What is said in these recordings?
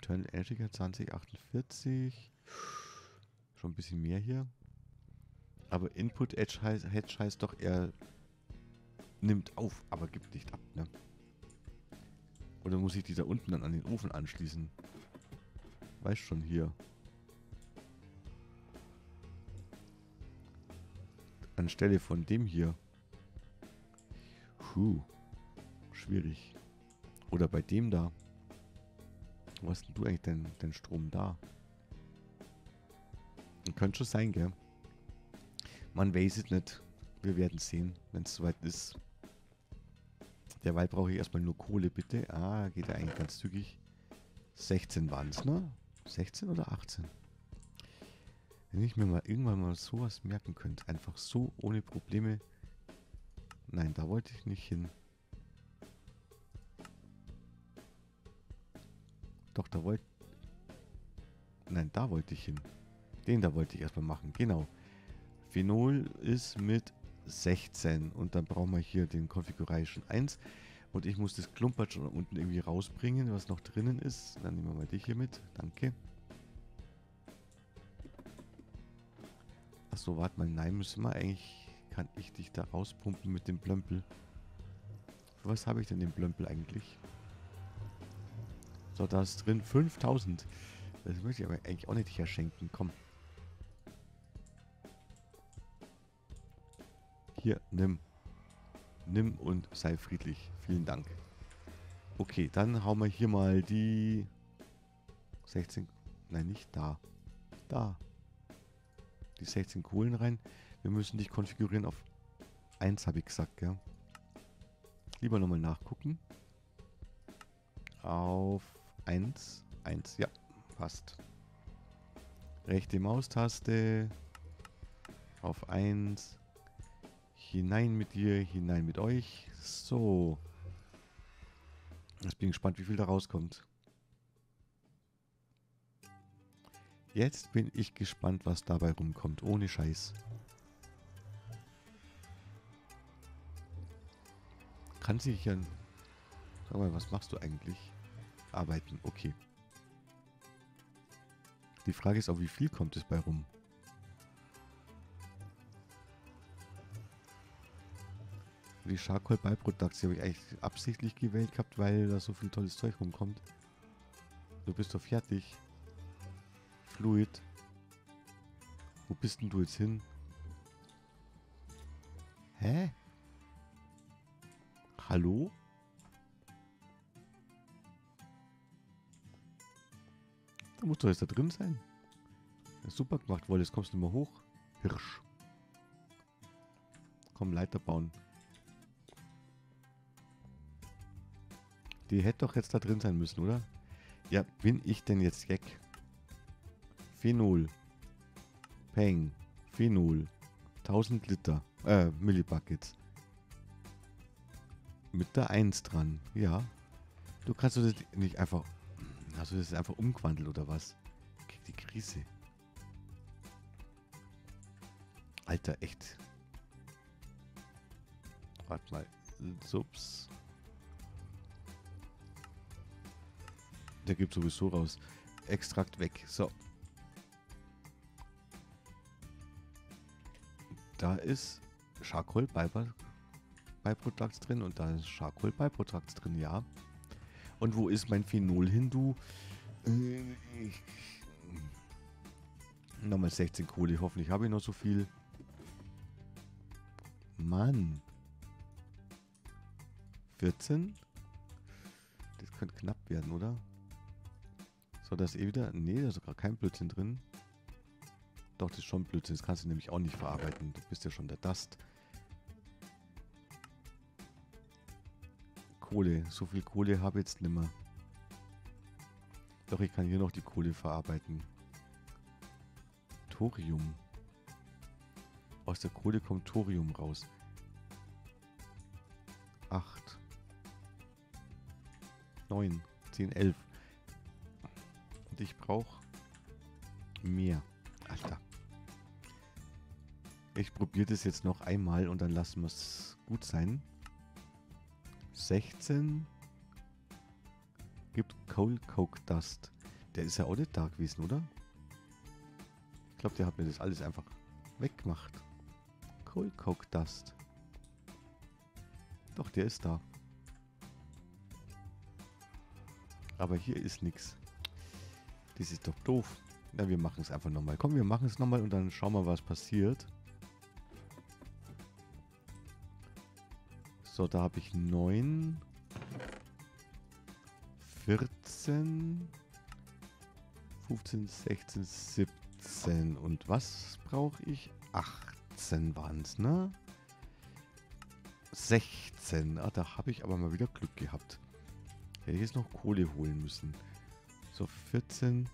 Internal Energy 2048. Schon ein bisschen mehr hier. Aber Input Edge heißt doch, er nimmt auf, aber gibt nicht ab, ne? Oder muss ich die da unten dann an den Ofen anschließen? Weißt schon, hier. Anstelle von dem hier. Schwierig. Oder bei dem da. Wo hast denn du eigentlich deinen Strom da? Könnte schon sein, gell? Man weiß es nicht. Wir werden sehen, wenn es soweit ist. Derweil brauche ich erstmal nur Kohle, bitte. Ah, geht ja eigentlich ganz zügig. 16 waren es, ne? 16 oder 18? Wenn ich mir mal irgendwann mal sowas merken könnte. Einfach so, ohne Probleme. Nein, da wollte ich nicht hin. Doch, da wollte... Nein, da wollte ich hin. Den da wollte ich erstmal machen. Genau. Phenol ist mit 16. Und dann brauchen wir hier den Configuration 1. Und ich muss das Klumpert schon unten irgendwie rausbringen, was noch drinnen ist. Dann nehmen wir mal dich hier mit. Danke. Achso, warte mal. Nein, müssen wir eigentlich... Kann ich dich da rauspumpen mit dem Blömpel? Für was habe ich denn den Blömpel eigentlich? So, da ist drin 5000. Das möchte ich aber eigentlich auch nicht verschenken. Komm. Hier, nimm. Nimm und sei friedlich. Vielen Dank. Okay, dann hauen wir hier mal die 16... Nein, nicht da. Da. Die 16 Kohlen rein. Wir müssen dich konfigurieren auf 1, habe ich gesagt, gell? Lieber nochmal nachgucken. Auf 1. 1, ja, passt. Rechte Maustaste. Auf 1. Hinein mit dir, hinein mit euch. So. Jetzt bin ich gespannt, wie viel da rauskommt. Jetzt bin ich gespannt, was dabei rumkommt. Ohne Scheiß. Kann sich ja... Sag mal, was machst du eigentlich? Arbeiten, okay. Die Frage ist auch, wie viel kommt es bei rum? Die Charcoal Byproducts habe ich eigentlich absichtlich gewählt gehabt, weil da so viel tolles Zeug rumkommt. Du bist doch fertig. Fluid. Wo bist denn du jetzt hin? Hä? Hallo? Da muss doch jetzt da drin sein. Ja, super gemacht, Wolle. Jetzt kommst du mal hoch. Hirsch. Komm, Leiter bauen. Die hätte doch jetzt da drin sein müssen, oder? Ja, bin ich denn jetzt weg? Phenol. Peng. Phenol. 1000 Liter. Millibuckets. Mit der 1 dran. Ja. Du kannst das nicht einfach... Hast du das einfach umgewandelt oder was? Ich krieg die Krise. Alter, echt. Warte mal. Sups. Der gibt sowieso raus. Extrakt weg. So. Da ist Charcoal Byproducts drin und da ist Charcoal Byproducts drin, ja. Und wo ist mein Phenol hin, du? Nochmal 16 Kohle. Hoffentlich habe ich noch so viel. Mann. 14? Das könnte knapp werden, oder? So, das eh wieder... Nee, da ist sogar kein Blödsinn drin. Doch, das ist schon Blödsinn. Das kannst du nämlich auch nicht verarbeiten. Du bist ja schon der Dust. Kohle. So viel Kohle habe ich jetzt nimmer. Doch, ich kann hier noch die Kohle verarbeiten. Thorium. Aus der Kohle kommt Thorium raus. 8. 9. 10, 11. Und ich brauche mehr. Alter. Ich probiere das jetzt noch einmal und dann lassen wir es gut sein. 16 gibt Coal Coke Dust. Der ist ja auch nicht da gewesen, oder? Ich glaube, der hat mir das alles einfach weggemacht. Coal Coke Dust. Doch, der ist da. Aber hier ist nichts. Das ist doch doof. Na, wir machen es einfach nochmal. Komm, wir machen es nochmal und dann schauen wir, was passiert. So, da habe ich 9, 14, 15, 16, 17. Und was brauche ich? 18 waren es, ne? 16. Ah, da habe ich aber mal wieder Glück gehabt. Hätte ich jetzt noch Kohle holen müssen. So, 14.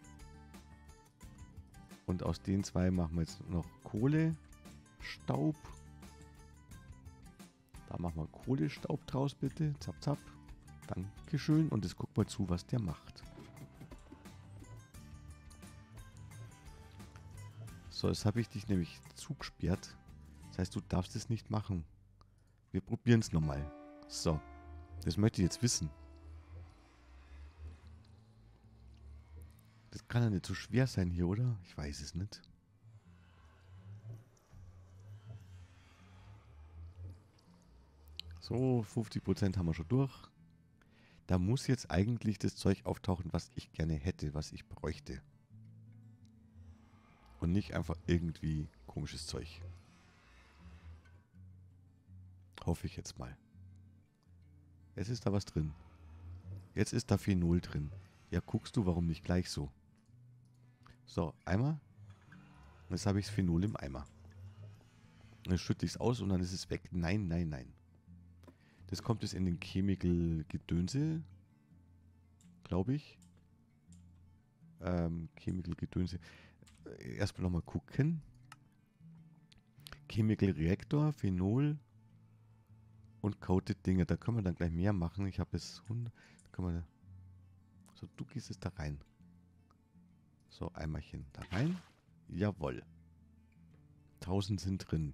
Und aus den zwei machen wir jetzt noch Kohle, Staub. Da machen wir Kohlestaub draus, bitte. Zap, zap. Dankeschön. Und jetzt guck mal zu, was der macht. So, jetzt habe ich dich nämlich zugesperrt. Das heißt, du darfst es nicht machen. Wir probieren es nochmal. So, das möchte ich jetzt wissen. Das kann ja nicht so schwer sein hier, oder? Ich weiß es nicht. So, 50% haben wir schon durch. Da muss jetzt eigentlich das Zeug auftauchen, was ich gerne hätte, was ich bräuchte. Und nicht einfach irgendwie komisches Zeug. Hoffe ich jetzt mal. Jetzt ist da was drin. Jetzt ist da Phenol drin. Ja, guckst du, warum nicht gleich so? So, Eimer. Jetzt habe ich das Phenol im Eimer. Dann schütte ich es aus und dann ist es weg. Nein, nein, nein. Das kommt jetzt in den Chemical-Gedönse. Glaube ich. Chemical-Gedönse. Erstmal nochmal gucken. Chemical Reactor, Phenol und Coated Dinge. Da können wir dann gleich mehr machen. Ich habe jetzt 100. So, du gehst es da rein. So, Eimerchen da rein. Jawohl. 1000 sind drin.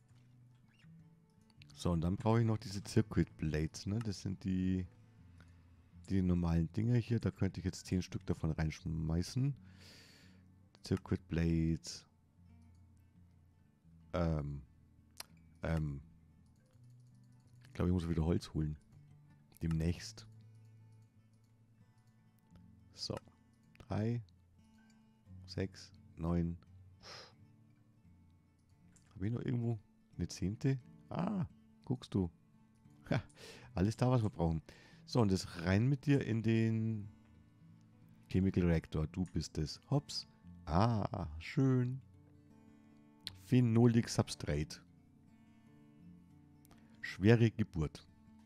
So, und dann brauche ich noch diese Circuit Blades, ne? Das sind die normalen Dinger hier. Da könnte ich jetzt 10 Stück davon reinschmeißen. Circuit Blades. Ich glaube, ich muss wieder Holz holen. Demnächst. So. 3, 6, 9. Habe ich noch irgendwo eine 10.? Ah, guckst du. Ha, alles da, was wir brauchen. So, und das rein mit dir in den Chemical Reactor. Du bist es. Hops. Ah, schön. Phenolic Substrate. Schwere Geburt.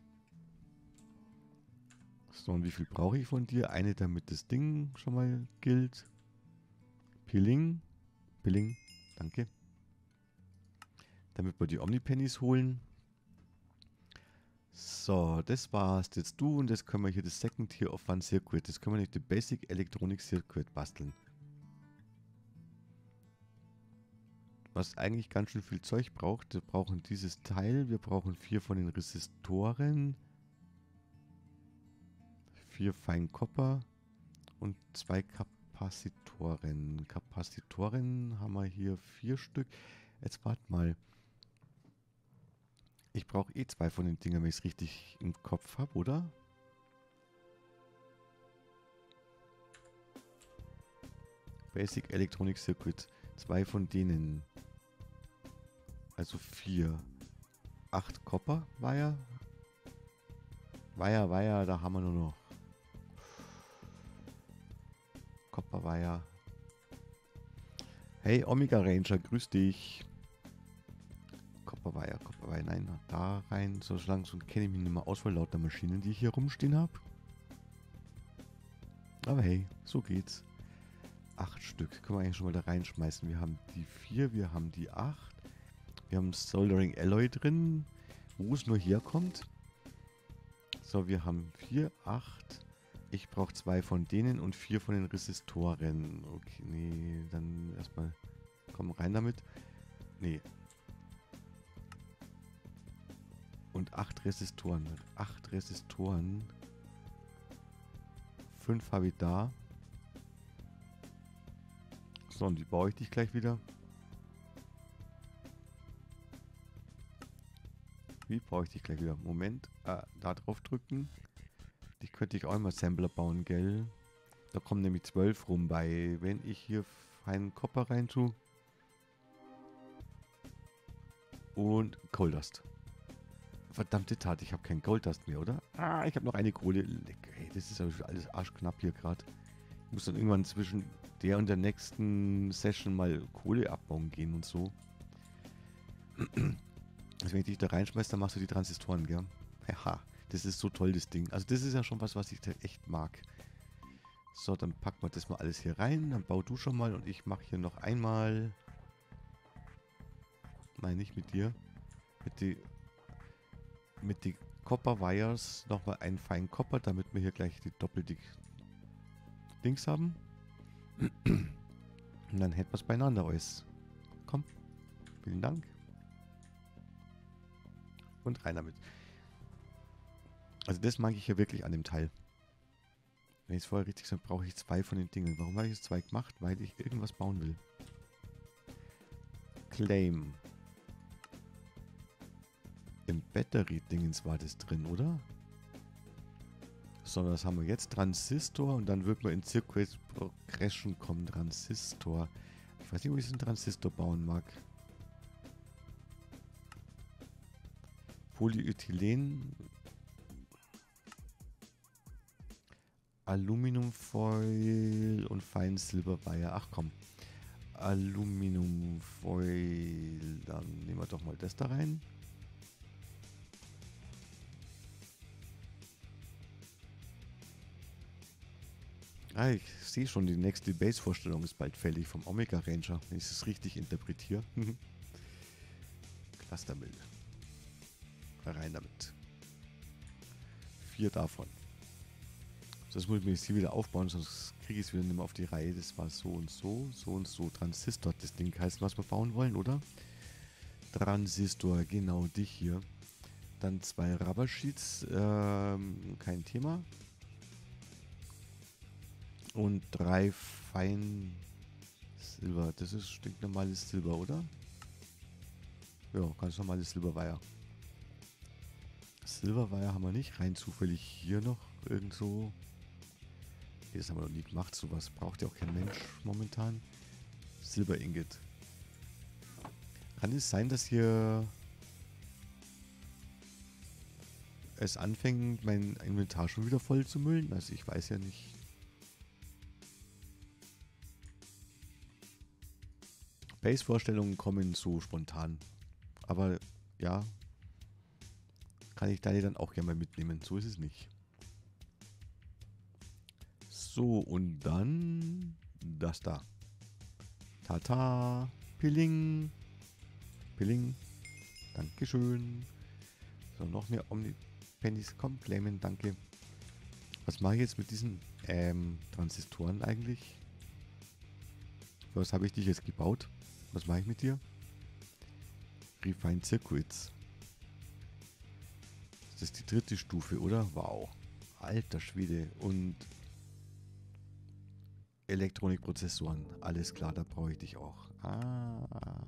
So, und wie viel brauche ich von dir? Eine, damit das Ding schon mal gilt. Pilling. Pilling. Danke. Damit wir die Omnipennies holen. So, das war's. Jetzt du und jetzt können wir hier das Second Tier of One Circuit. Das können wir nicht, die Basic Electronic Circuit basteln. Was eigentlich ganz schön viel Zeug braucht. Wir brauchen dieses Teil. Wir brauchen 4 von den Resistoren. 4 Feinkopper. Und 2 Kapazitoren. Kapazitoren haben wir hier 4 Stück. Jetzt warte mal. Ich brauche eh 2 von den Dingern, wenn ich es richtig im Kopf habe, oder? Basic Electronic Circuit. 2 von denen. Also 4. 8 Copper war ja. War ja, da haben wir nur noch. Copper war ja. Hey Omega Ranger, grüß dich. Copper war ja, nein, da rein. So langsam kenne ich mich nicht mehr aus vor lauter Maschinen, die ich hier rumstehen habe. Aber hey, so geht's. 8 Stück können wir eigentlich schon mal da reinschmeißen. Wir haben die 4, wir haben die 8. Wir haben Soldering Alloy drin, wo es nur herkommt. So, wir haben 4, 8. Ich brauche 2 von denen und 4 von den Resistoren. Okay, nee, dann erstmal. Komm rein damit. Nee. Und 8 Resistoren. 8 Resistoren. 5 habe ich da. So, und wie baue ich dich gleich wieder? Wie baue ich dich gleich wieder? Moment, da drauf drücken. Ich könnte ich auch immer Sampler bauen, gell? Da kommen nämlich 12 rum bei. Wenn ich hier feinen Copper rein tue. Und Coal Dust. Verdammte Tat, ich habe kein Gold Dust mehr, oder? Ah, ich habe noch eine Kohle. Leck, ey, das ist aber schon alles arschknapp hier gerade. Ich muss dann irgendwann zwischen der und der nächsten Session mal Kohle abbauen gehen und so. Also wenn ich dich da reinschmeiße, dann machst du die Transistoren, gell? Haha, das ist so toll, das Ding. Also das ist ja schon was ich da echt mag. So, dann packen wir das mal alles hier rein. Dann bau du schon mal und ich mache hier noch einmal... Nein, nicht mit dir. Mit die Copper Wires nochmal einen feinen Copper, damit wir hier gleich die doppelte Dings haben. Und dann hätten wir es beieinander alles. Komm. Vielen Dank. Und rein damit. Also das mag ich ja wirklich an dem Teil. Wenn ich es vorher richtig sage, brauche ich 2 von den Dingen. Warum habe ich jetzt 2 gemacht? Weil ich irgendwas bauen will. Claim. Im Battery-Dingens war das drin, oder? So, was haben wir jetzt? Transistor und dann wird man in Circuit Progression kommen. Transistor. Ich weiß nicht, ob ich einen Transistor bauen mag. Polyethylen. Aluminiumfoil und Feinsilberwire. Ach komm. Aluminiumfoil. Dann nehmen wir doch mal das da rein. Ah, ich sehe schon, die nächste Base-Vorstellung ist bald fällig vom Omega Ranger, wenn ich es richtig interpretiere. Clustermill. Rein damit. 4 davon. Das muss ich mir jetzt hier wieder aufbauen, sonst kriege ich es wieder nicht mehr auf die Reihe. Das war so und so, so und so. Transistor, das Ding heißt, was wir bauen wollen, oder? Transistor, genau, dich hier. Dann 2 Rubber Sheets, kein Thema. Und 3 Fein Silber. Das ist stinknormales Silber, oder? Ja, ganz normales Silberwire. Silberwire haben wir nicht. Rein zufällig hier noch irgendwo. Nee, das haben wir noch nie gemacht. Sowas braucht ja auch kein Mensch momentan. Silber Ingot. Kann es sein, dass hier es anfängt, mein Inventar schon wieder voll zu müllen? Also ich weiß ja nicht. Base-Vorstellungen kommen so spontan. Aber ja, kann ich deine dann auch gerne mal mitnehmen. So ist es nicht. So, und dann das da. Tata. Pilling. Pilling. Dankeschön. So, noch eine Omni-Pennies. Komm, claimen, danke. Was mache ich jetzt mit diesen Transistoren eigentlich? Was habe ich dich jetzt gebaut? Was mache ich mit dir? Refined Circuits. Das ist die 3. Stufe, oder? Wow. Alter Schwede. Und Elektronikprozessoren. Alles klar, da brauche ich dich auch. Ah.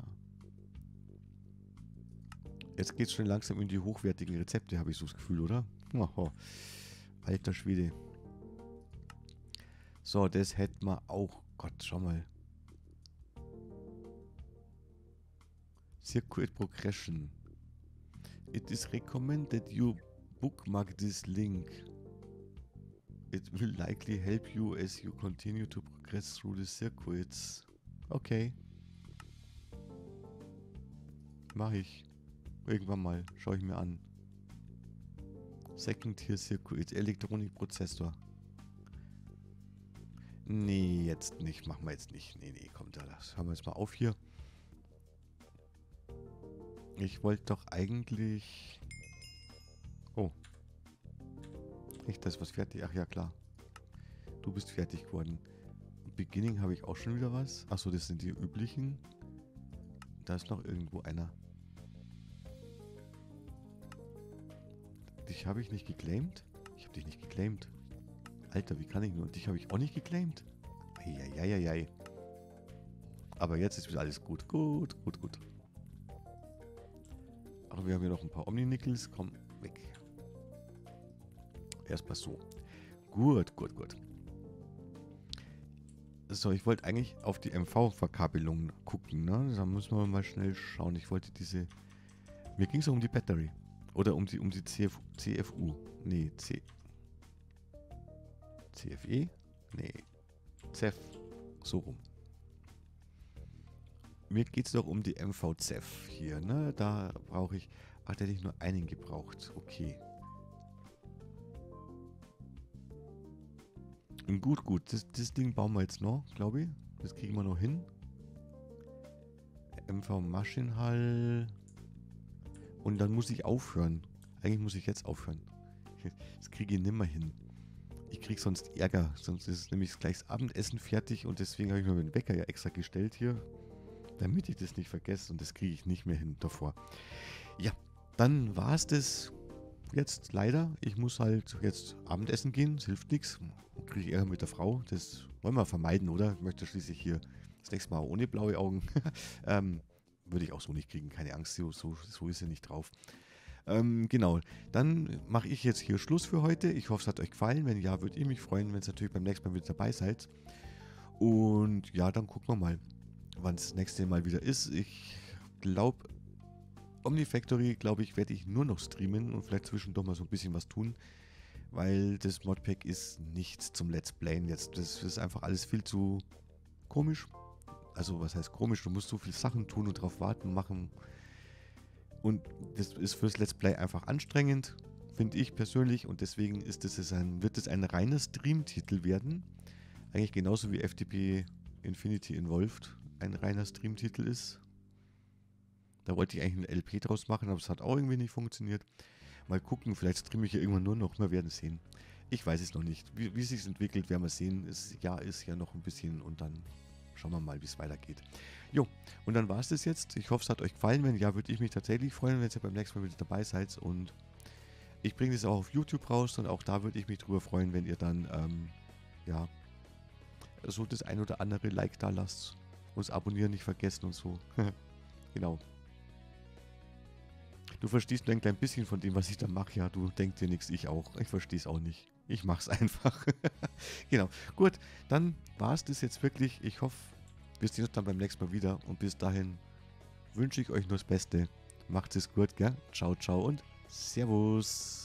Jetzt geht es schon langsam in die hochwertigen Rezepte, habe ich so das Gefühl, oder? Oh, alter Schwede. So, das hätten wir auch. Gott, schau mal. Circuit Progression. It is recommended you bookmark this link. It will likely help you as you continue to progress through the circuits. Okay. Mache ich. Irgendwann mal. Schaue ich mir an. Second Tier Circuits. Elektronikprozessor. Nee, jetzt nicht. Machen wir jetzt nicht. Nee, kommt da. Das haben wir jetzt mal auf hier. Ich wollte doch eigentlich... Oh. Nicht das, was fertig... Ach ja, klar. Du bist fertig geworden. Beginning habe ich auch schon wieder was. Achso, das sind die üblichen. Da ist noch irgendwo einer. Dich habe ich nicht geclaimed? Ich habe dich nicht geclaimed. Alter, wie kann ich nur? Und dich habe ich auch nicht geclaimed? Eieieiei. Aber jetzt ist wieder alles gut. Gut, gut, gut. Aber wir haben hier noch ein paar Omni-Nickels. Komm, weg. Erstmal so. Gut, gut, gut. So, ich wollte eigentlich auf die MV-Verkabelung gucken, ne? Da müssen wir mal schnell schauen. Ich wollte diese... Mir ging es um die Battery. Oder um die CFU. Nee, CFE? Nee, CEF. So rum. Mir geht es doch um die MV-CEF hier, ne? Da brauche ich... Ach, da hätte ich nur einen gebraucht. Okay. Gut, gut. Das Ding bauen wir jetzt noch, glaube ich. Das kriegen wir noch hin. MV Maschinenhall. Und dann muss ich aufhören. Eigentlich muss ich jetzt aufhören. Das kriege ich nimmer hin. Ich kriege sonst Ärger. Sonst ist nämlich gleich das Abendessen fertig. Und deswegen habe ich mir den Wecker ja extra gestellt hier. Damit ich das nicht vergesse. Und das kriege ich nicht mehr hin davor. Ja, dann war es das jetzt leider. Ich muss halt jetzt Abendessen gehen. Es hilft nichts. Kriege ich Ärger mit der Frau. Das wollen wir vermeiden, oder? Ich möchte schließlich hier das nächste Mal ohne blaue Augen. Würde ich auch so nicht kriegen. Keine Angst. So ist sie nicht drauf. Genau. Dann mache ich jetzt hier Schluss für heute. Ich hoffe, es hat euch gefallen. Wenn ja, würde ich mich freuen, wenn ihr natürlich beim nächsten Mal wieder dabei seid. Und ja, dann gucken wir mal, wann es das nächste Mal wieder ist. Ich glaube, Omnifactory, glaube ich, werde ich nur noch streamen und vielleicht zwischendurch mal so ein bisschen was tun, weil das Modpack ist nichts zum Let's Playen jetzt. Das ist einfach alles viel zu komisch. Also was heißt komisch? Du musst so viele Sachen tun und drauf warten, machen. Und das ist fürs Let's Play einfach anstrengend, finde ich persönlich. Und deswegen wird es ein reiner Streamtitel werden. Eigentlich genauso wie FTP Infinity Involved ein reiner Streamtitel ist. Da wollte ich eigentlich eine LP draus machen, aber es hat auch irgendwie nicht funktioniert. Mal gucken, vielleicht streame ich hier irgendwann nur noch. Wir werden sehen. Ich weiß es noch nicht. Wie es sich entwickelt, werden wir sehen. Das Jahr ist ja noch ein bisschen und dann schauen wir mal, wie es weitergeht. Jo, und dann war es das jetzt. Ich hoffe, es hat euch gefallen. Wenn ja, würde ich mich tatsächlich freuen, wenn ihr beim nächsten Mal wieder dabei seid. Und ich bringe das auch auf YouTube raus und auch da würde ich mich drüber freuen, wenn ihr dann, ja, so das ein oder andere Like da lasst. Und das Abonnieren nicht vergessen und so. Genau. Du verstehst nur ein klein bisschen von dem, was ich da mache. Ja, du denkst dir nichts, ich auch. Ich verstehe es auch nicht. Ich mache es einfach. Genau. Gut, dann war es das jetzt wirklich. Ich hoffe, wir sehen uns dann beim nächsten Mal wieder. Und bis dahin wünsche ich euch nur das Beste. Macht es gut, gell? Ciao, ciao und Servus.